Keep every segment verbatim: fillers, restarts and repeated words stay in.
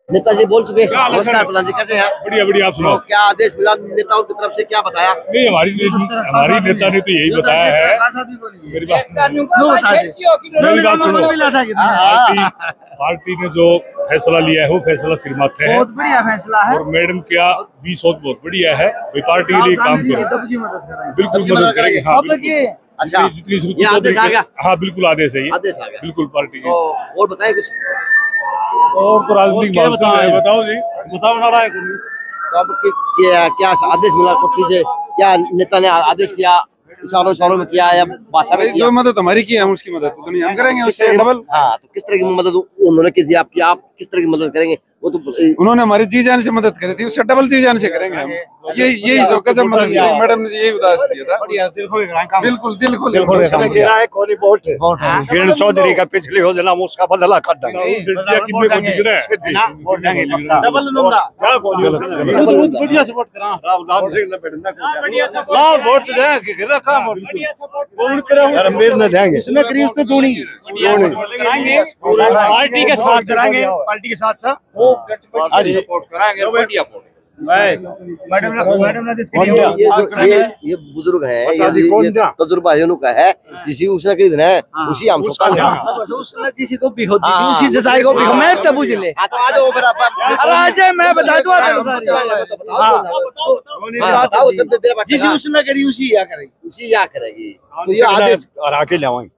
नेताजी बोल चुके हैं। नमस्कार प्रधान जी, कैसे हैं? बढ़िया बढ़िया, आप सुनाओ। तो क्या आदेश मिला नेताओं की तरफ से, क्या बताया? नहीं, हमारी हमारी नेता ने तो यही बताया है। मेरी बात मेरी बात सुनो, पार्टी पार्टी ने जो फैसला लिया है वो फैसला सिरमत है, बहुत बढ़िया फैसला है। और मैडम क्या भी सोच बहुत बढ़िया है, भाई पार्टी के लिए काम करो, बिल्कुल मदद करेंगे। हाँ, अच्छा, जितनी ये आदेश आ गया? हाँ बिल्कुल आदेश है, ये आदेश आ गया बिल्कुल पार्टी की। और बताए कुछ और तो राजनीतिक मामले है, बताओ जी, बताओ ना रहा है। तो अब क्या क्या आदेश मिला कुछ से? क्या नेता ने आदेश किया, इशारों इशारों में किया या भाषा में किया? जो मदद हमारी की है हम उसकी मदद तो नहीं हम करेंगे, उससे डबल। हाँ, तो किस तरह की मदद उन्होंने की थी आपकी, आप किस तरह की मदद करेंगे? वो तो उन्होंने हमारी जी जान से मदद करी थी, उससे डबल जी जान से करेंगे हम। यही यही जो कसम मदद की मैडम ने यही उदास दिया था। बिल्कुल दिल खोल किरण चौधरी का पिछली योजना उसका बदला कर देंगे। बढ़िया सपोर्ट करा इसने करी उसने दूनी पार्टी के साथ कराएंगे, पार्टी के साथ साथ सपोर्ट कराएंगे। बढ़िया मैडम मैडम ये जो ये ये बुजुर्ग है, ये ये तजुर्बा है उनका है, जिसी उसने के दिन है उसी हम तो काम उसने जिसी को भी होती थी उसी से जाएगा भी मैं तब बुझ ले। हां, तो आ जाओ मेरा अरे आ जाए, मैं बता दूं सारी जिसी उसने करी उसी या करेगी, उसी या करेगी। तो ये आदेश और आके लावाएंगे।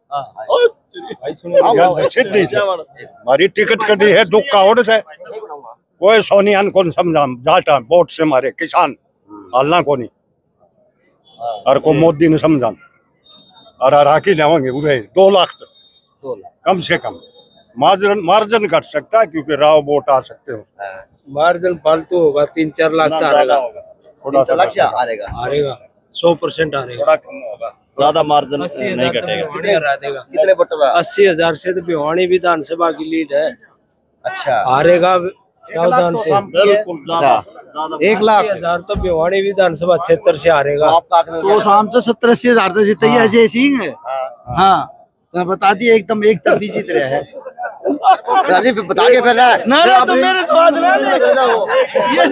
हमारी टिकट कटी है दुख का ओड से, कोई सोनियान कौन समझा जाटा वोट से मारे किसान हल्ला को नहीं, और को मोदी ने समझा और राखी लावाएंगे पूरे दो लाख तक, दो लाख कम से कम। मार्जिन मार्जिन घट सकता है क्योंकि राव वोट आ सकते हो। मार्जिन फालतू होगा, तीन चार लाख का आएगा, तीन लाख से आएगा आएगा सौ परसेंट आएगा, थोड़ा कम होगा, ज्यादा मार्जिन नहीं घटेगा। कितने वोट था? अस्सी हजार से तो भिवानी विधानसभा की लीड है। अच्छा, हारेगा राजधान से एक लाख हजार तो भिवानी विधानसभा क्षेत्र से हारेगा। तो शाम तो सत्तर अस्सी हजार तो जीते ही अजय सिंह है। हाँ, तो बता दिए एकदम एक तरफी जीत रहे हैं। राजीव बता के पहले ना ना तो मेरे स्वाद ना ये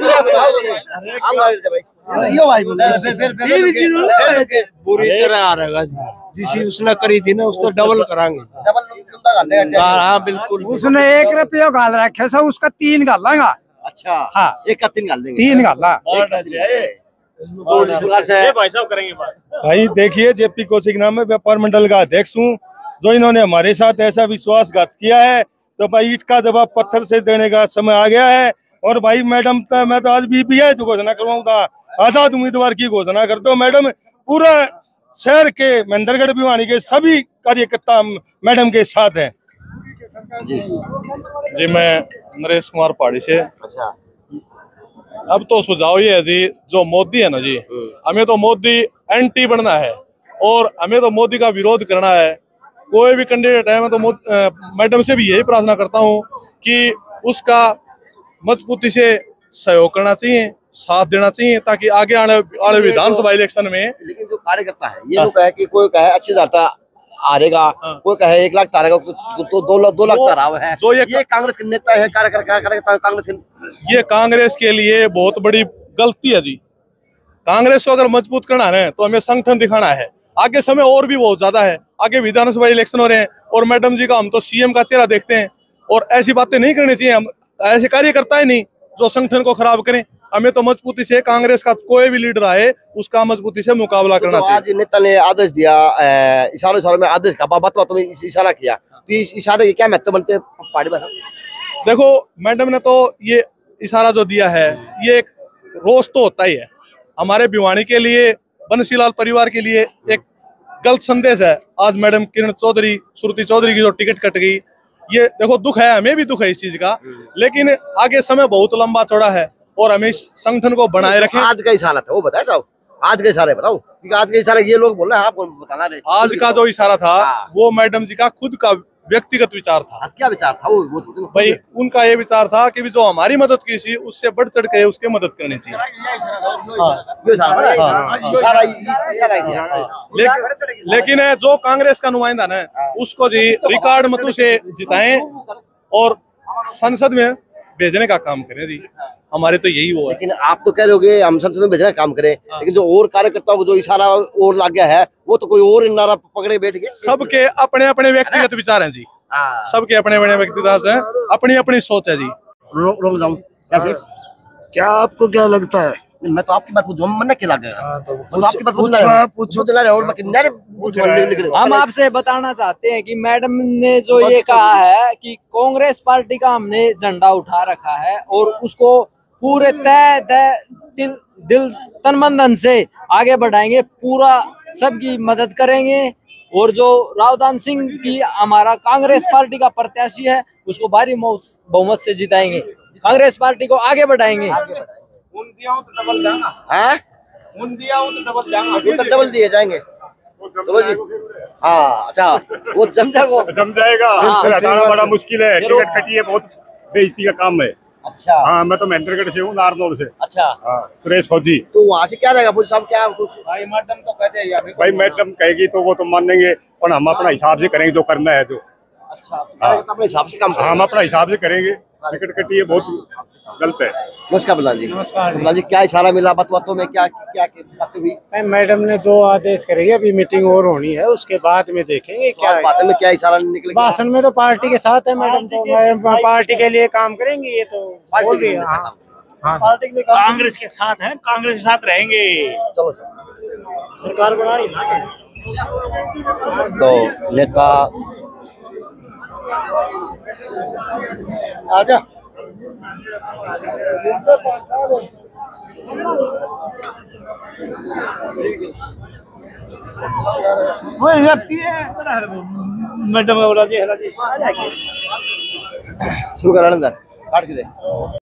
भाई यो भाई बोले ये भी चीज बुरी तरह हारेगा जिसी उसने करी थी ना उसको डबल करांगे, डबल नुंदा कर लेगा। हाँ बिल्कुल, उसने एक रुपया गाल रखे था उसका तीन गालेगा। अच्छा, हाँ, एक का तीन गाल देंगे, तीन गाला भाई साहब करेंगे बात। भाई देखिए, जेपी कौशिक नाम है, व्यापार मंडल का अध्यक्ष हूँ, जो इन्होंने हमारे साथ ऐसा विश्वासघात किया है, तो भाई ईट का जवाब पत्थर से देने का समय आ गया है। और भाई मैडम तो मैं तो आज भी भी है जो घोषणा करवाऊंगा, आजाद उम्मीदवार की घोषणा कर दो मैडम। पूरा शहर के महेंद्रगढ़ भिवानी के सभी कार्यकर्ता मैडम के साथ हैं। जी जी, मैं नरेश कुमार पहाड़ी से। अच्छा, अब तो सुझाव ये है जी, जो मोदी है ना जी, हमें तो मोदी एंटी बनना है और हमें तो मोदी का विरोध करना है। कोई भी कैंडिडेट है, मैं तो मैडम से भी यही प्रार्थना करता हूँ कि उसका मजबूती से सहयोग करना चाहिए, साथ देना चाहिए, ताकि आगे आने वाले विधानसभा इलेक्शन में। लेकिन जो कार्यकर्ता है ये लोग कहे कि कोई कहे अस्सी हजार हारेगा, कोई कहे एक लाख तारेगा, तो दो लाख दो लाख तारा है। जो ये, ये कांग्रेस के नेता है, कार्यकर्ता कांग्रेस के, ये कांग्रेस के लिए बहुत बड़ी गलती है जी। कांग्रेस को अगर मजबूत करना है तो हमें संगठन दिखाना है। आगे समय और भी बहुत ज्यादा है, आगे विधानसभा इलेक्शन हो रहे हैं और मैडम जी का हम तो सीएम का चेहरा देखते हैं, और ऐसी बातें नहीं करनी चाहिए। हम ऐसे कार्यकर्ता ही नहीं जो संगठन को खराब करें। हमें तो मजबूती से कांग्रेस का कोई भी लीडर आए उसका मजबूती से मुकाबला करना तो चाहिए। आज नेता ने आदेश दिया, इशारों इशारों में आदेश का बात बात में इशारा किया, तो इस इशारे के क्या महत्व बनते हैं पार्टी में? देखो, मैडम ने तो ये इशारा जो दिया है, ये एक रोज तो होता ही है हमारे भिवानी के लिए, बंसीलाल परिवार के लिए एक गलत संदेश है। आज मैडम किरण चौधरी, श्रुति चौधरी की जो टिकट कट गई, ये देखो दुख है, हमें भी दुख है इस चीज का, लेकिन आगे समय बहुत लंबा चौड़ा है और हमें इस संगठन को बनाए रखें। आज का इशारा था वो बताए साहब, आज का इशारा बताओ, क्योंकि आज का इशारा ये लोग बोल रहे हैं, आपको बताना रहे। आज का जो इशारा था वो मैडम जी का खुद का व्यक्तिगत विचार था। क्या विचार था वो? वो भाई उनका ये विचार था कि भी जो हमारी मदद की थी उससे बढ़ चढ़ के उसके मदद करनी चाहिए। लेकिन जो कांग्रेस का नुमाइंदा है उसको जी रिकॉर्ड मतों से जिताएं और संसद में भेजने का काम करें जी, हमारे तो यही वो है। लेकिन आप तो कह रहे होगे हम संसद में भेजना काम करें, लेकिन जो और कार्यकर्ताओं को जो इशारा और लग गया है वो तो कोई और नारा पकड़े बैठ गए। सबके अपने अपने व्यक्तिगत विचार हैं जी, सबके अपने अपने व्यक्तिगत हैं, अपनी अपनी सोच है जी। रोक जाऊं कैसे? क्या आपको क्या लगता है? मैं तो आपकी बात पूछूं, मन क्या लगा? तो तो आपकी बात पूछना पूछो, है, आप पूछो। पूछना है और बाकी मेरे पूछो निकले। हम आपसे बताना चाहते हैं कि मैडम ने जो ये कहा है कि कांग्रेस पार्टी का हमने झंडा उठा रखा है और उसको पूरे तय तय दिल दिल तन मन धन से आगे बढ़ाएंगे, पूरा सबकी मदद करेंगे और जो रावदान सिंह की हमारा कांग्रेस पार्टी का प्रत्याशी है उसको भारी बहुमत से जिताएंगे, कांग्रेस पार्टी को आगे बढ़ाएंगे। हाँ? तो डबल दिए जाएंगे। चलो जी। हाँ अच्छा, वो जम जाएगा जम जाएगा। हाँ, फिर हटाना बड़ा मुश्किल है, ये टिकट कटी है, बहुत बेइज्जती का काम है। अच्छा हाँ, मैं तो महेंद्रगढ़ से हूँ, नारनौल से। अच्छा, हाँ, सुरेश फौजी। तो वहाँ से क्या रहेगा? साहब क्या भाई मैडम तो कहते हैं भाई मैडम कहेगी तो वो तो मानेंगे, पर हम अपना हिसाब से करेंगे जो करना है। जो अच्छा, अपने हिसाब से काम हम अपना हिसाब से करेंगे। टिकट कटी है, बहुत गलत है। नमस्कार प्रधान जी। नमस्कार प्रधान जी, क्या इशारा मिला बात बातों में? क्या क्या बातें हुई? मैडम ने जो आदेश करेगी, अभी मीटिंग और होनी है, उसके बाद में देखेंगे क्या है। भाषण में क्या इशारा निकले? भाषण में तो पार्टी के साथ है मैडम, तो मैडम पार्टी के लिए काम करेंगे, ये तो बोल रही है। हाँ, हाँ, पार्टी के लिए कांग्रेस के साथ हैं, कांग्रेस के साथ रहेंगे। चलो चलो, सरकार बनानी ना। तो नेता आजा मैडम शुरू करा काट के दे।